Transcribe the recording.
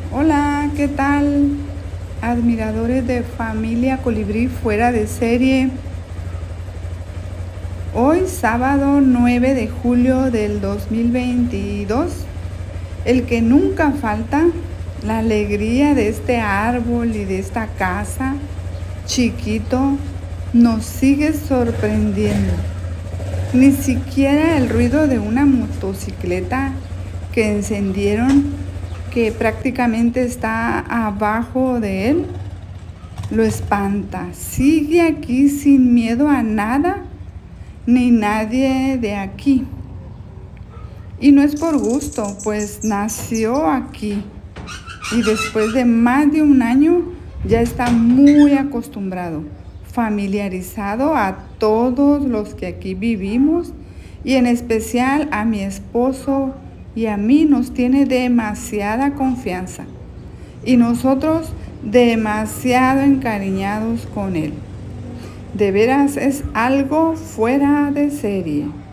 Hola, ¿qué tal? Admiradores de Familia Colibrí fuera de serie. Hoy, sábado 9 de julio del 2022, el que nunca falta, la alegría de este árbol y de esta casa, chiquito, nos sigue sorprendiendo. Ni siquiera el ruido de una motocicleta que encendieron, que prácticamente está abajo de él, lo espanta. Sigue aquí sin miedo a nada ni nadie de aquí. Y no es por gusto, pues nació aquí y después de más de un año ya está muy acostumbrado, familiarizado a todos los que aquí vivimos y en especial a mi esposo y a mí nos tiene demasiada confianza y nosotros demasiado encariñados con él. De veras es algo fuera de serie.